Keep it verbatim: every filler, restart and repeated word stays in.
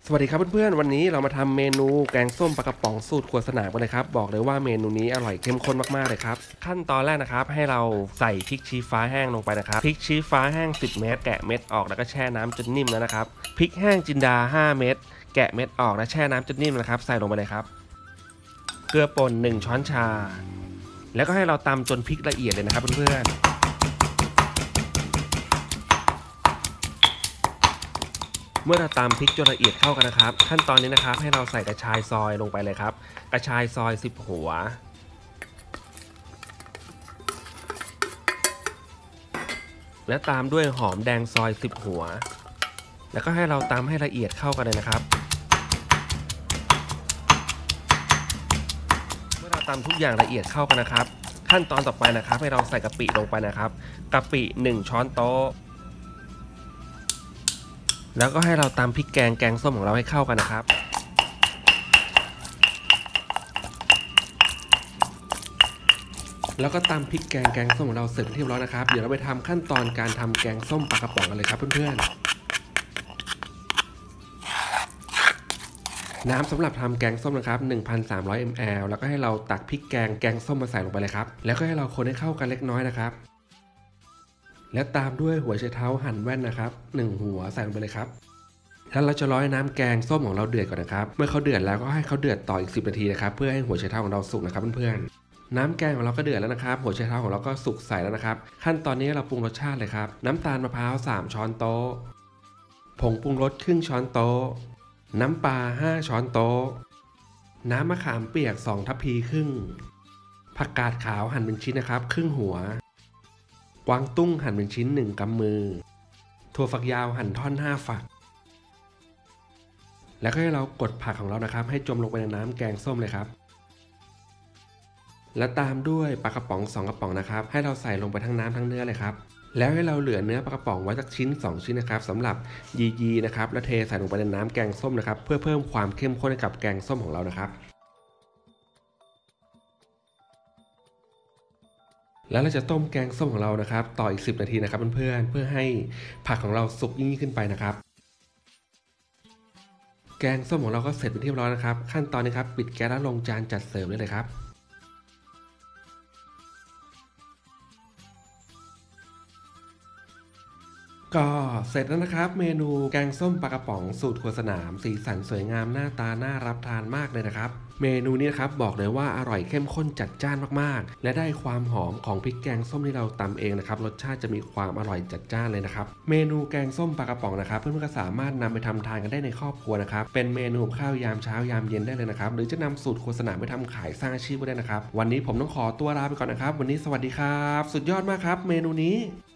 สวัสดีครับเพื่อนๆวันนี้เรามาทำเมนูแกงส้มปลากระป๋องสูตรครัวสนามกันเลยครับบอกเลยว่าเมนูนี้อร่อยเข้มข้นมากๆเลยครับขั้นตอนแรกนะครับให้เราใส่พริกชี้ฟ้าแห้งลงไปนะครับพริกชี้ฟ้าแห้งสิบเม็ดแกะเม็ดออกแล้วก็แช่น้ำจนนิ่มแล้วนะครับพริกแห้งจินดาห้าเม็ดแกะเม็ดออกและแช่น้ำจนนิ่มนะครับใส่ลงไปเลยครับเกลือป่นหนึ่งช้อนชาแล้วก็ให้เราตำจนพริกละเอียดเลยนะครับเพื่อนๆเมื่อเราตำพริกจนละเอียดเข้ากันนะครับขั้นตอนนี้นะครับให้เราใส่กระชายซอยลงไปเลยครับกระชายซอยสิบหัวและตามด้วยหอมแดงซอยสิบหัวแล้วก็ให้เราตำให้ละเอียดเข้ากันเลยนะครับเมื่อเราตำทุกอย่างละเอียดเข้ากันนะครับขั้นตอนต่อไปนะครับให้เราใส่กะปิลงไปนะครับกะปิหนึ่งช้อนโต๊ะแล้วก็ให้เราตำพริกแกงแกงส้มของเราให้เข้ากันนะครับแล้วก็ตำพริกแกงแกงส้มของเราเสร็จเรียบร้อยนะครับเดี๋ยวเราไปทำขั้นตอนการทำแกงส้มปลากระป๋องกันเลยครับเพื่อนๆน้ำสำหรับทำแกงส้มนะครับ หนึ่งพันสามร้อยมิลลิลิตร แล้วก็ให้เราตักพริกแกงแกงส้มมาใส่ลงไปเลยครับแล้วก็ให้เราคนให้เข้ากันเล็กน้อยนะครับแล้วตามด้วยหัวไชเท้าหั่นแว่นนะครับหนึ่งหัวใส่ลงไปเลยครับแล้วเราจะรอให้น้ำแกงส้มของเราเดือดก่อนนะครับเมื่อเขาเดือดแล้วก็ให้เขาเดือดต่ออีกสิบนาทีนะครับเพื่อให้หัวไชเท้าของเราสุกนะครับเพื่อนๆน้ำแกงของเราก็เดือดแล้วนะครับหัวไชเท้าของเราก็สุกใสแล้วนะครับขั้นตอนนี้เราปรุงรสชาติเลยครับน้ำตาลมะพร้าวสามช้อนโต๊ะผงปรุงรสครึ่งช้อนโต๊ะน้ำปลาห้าช้อนโต๊ะน้ำมะขามเปียกสองทัพพีครึ่งผักกาดขาวหั่นเป็นชิ้นนะครับครึ่งหัวกวางตุ้งหั่นเป็นชิ้นหนึ่งกำมือถั่วฝักยาวหั่นท่อนห้าฝักแล้วก็ให้เรากดผักของเรานะครับให้จมลงไปในน้ำแกงส้มเลยครับและตามด้วยปลากระป๋องสองกระป๋องนะครับให้เราใส่ลงไปทั้งน้ำทั้งเนื้อเลยครับแล้วให้เราเหลือเนื้อปลากระป๋องไว้สักชิ้นสองชิ้นนะครับสำหรับยียีนะครับแล้วเทใส่ลงไปในน้ำแกงส้มนะครับเพื่อเพิ่มความเข้มข้นให้กับแกงส้มของเรานะครับแล้วเราจะต้มแกงส้มของเรานะครับต่ออีกสิบนาทีนะครับเพื่อนๆเพื่อให้ผักของเราสุกยิ่งขึ้นไปนะครับแกงส้มของเราก็เสร็จเป็นที่เรียบร้อยนะครับขั้นตอนนี้ครับปิดแก๊สแล้วลงจานจัดเสิร์ฟได้เลยครับก็เสร็จแล้วนะครับเมนูแกงส้มปลากระป๋องสูตรครัวสนามสีสันสวยงามหน้าตาน่ารับทานมากเลยนะครับเมนูนี้นะครับบอกเลยว่าอร่อยเข้มข้นจัดจ้านมากๆและได้ความหอมของพริกแกงส้มที่เราตำเองนะครับรสชาติจะมีความอร่อยจัดจ้านเลยนะครับเมนูแกงส้มปลากระป๋องนะครับเพื่อนๆก็สามารถนำไปทำทานกันได้ในครอบครัวนะครับเป็นเมนูข้าวยามเช้ายามเย็นได้เลยนะครับหรือจะนำสูตรครัวสนามไปทำขายสร้างอาชีพก็ได้นะครับวันนี้ผมต้องขอตัวลาไปก่อนนะครับวันนี้สวัสดีครับสุดยอดมากครับเมนูนี้